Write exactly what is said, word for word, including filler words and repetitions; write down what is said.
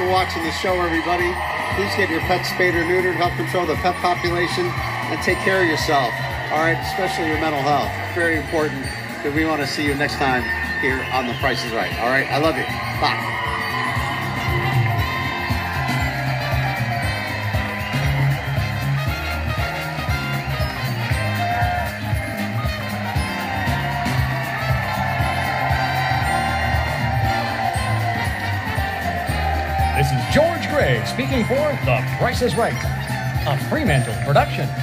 For watching the show, everybody. Please get your pet spayed or neutered, help control the pet population, and take care of yourself. All right, especially your mental health. Very important, because we want to see you next time here on The Price is Right. All right, I love you. Bye. This is George Gray speaking for The Price is Right, a Fremantle production.